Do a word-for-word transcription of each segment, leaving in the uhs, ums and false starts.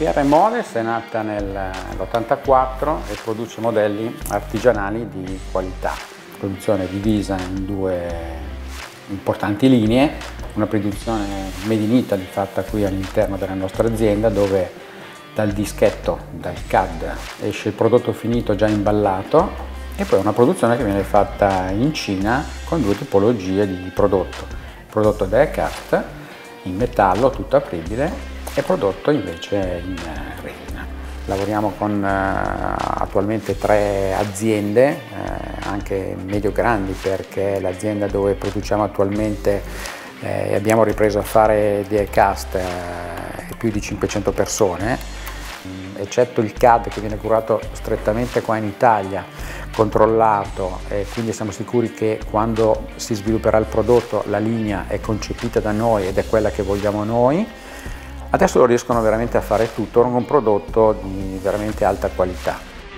P R Models è nata nell'ottantaquattro e produce modelli artigianali di qualità. Produzione divisa in due importanti linee, una produzione made in Italy fatta qui all'interno della nostra azienda, dove dal dischetto, dal C A D, esce il prodotto finito già imballato, e poi una produzione che viene fatta in Cina con due tipologie di prodotto. Prodotto die cast in metallo tutto apribile e prodotto invece in resina. Lavoriamo con eh, attualmente tre aziende, eh, anche medio-grandi, perché l'azienda dove produciamo attualmente e eh, abbiamo ripreso a fare die cast eh, è più di cinquecento persone, eccetto il C A D che viene curato strettamente qua in Italia, controllato, e quindi siamo sicuri che quando si svilupperà il prodotto la linea è concepita da noi ed è quella che vogliamo noi. Adesso lo riescono veramente a fare tutto con un prodotto di veramente alta qualità.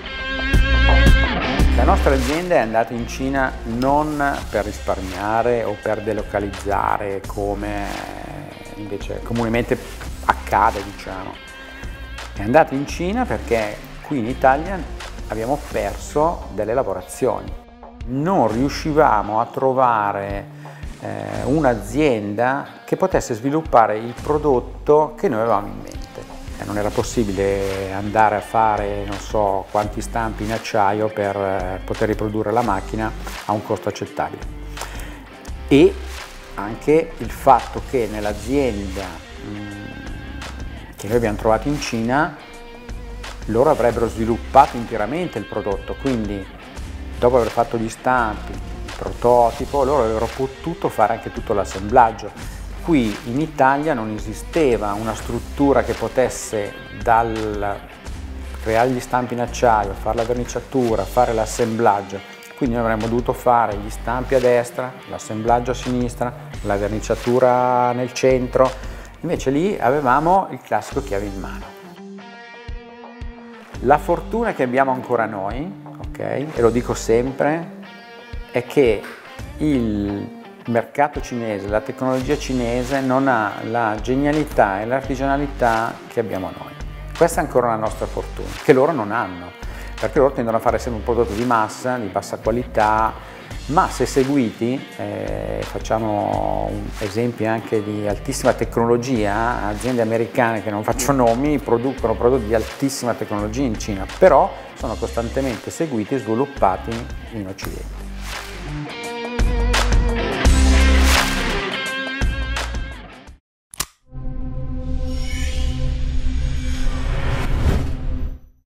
La nostra azienda è andata in Cina non per risparmiare o per delocalizzare come invece comunemente accade, diciamo. È andata in Cina perché qui in Italia abbiamo perso delle lavorazioni. Non riuscivamo a trovare eh, un'azienda che potesse sviluppare il prodotto che noi avevamo in mente. Eh, non era possibile andare a fare non so quanti stampi in acciaio per eh, poter riprodurre la macchina a un costo accettabile. E anche il fatto che nell'azienda che noi abbiamo trovato in Cina loro avrebbero sviluppato interamente il prodotto, quindi dopo aver fatto gli stampi, il prototipo, loro avrebbero potuto fare anche tutto l'assemblaggio. Qui in Italia non esisteva una struttura che potesse dal creare gli stampi in acciaio, fare la verniciatura, fare l'assemblaggio, quindi noi avremmo dovuto fare gli stampi a destra, l'assemblaggio a sinistra, la verniciatura nel centro, invece lì avevamo il classico chiave in mano. La fortuna che abbiamo ancora noi, ok, e lo dico sempre, è che il mercato cinese, la tecnologia cinese non ha la genialità e l'artigianalità che abbiamo noi. Questa è ancora la nostra fortuna, che loro non hanno, perché loro tendono a fare sempre un prodotto di massa, di bassa qualità, ma se seguiti, eh, facciamo esempi anche di altissima tecnologia, aziende americane che non faccio nomi producono prodotti di altissima tecnologia in Cina, però sono costantemente seguiti e sviluppati in Occidente.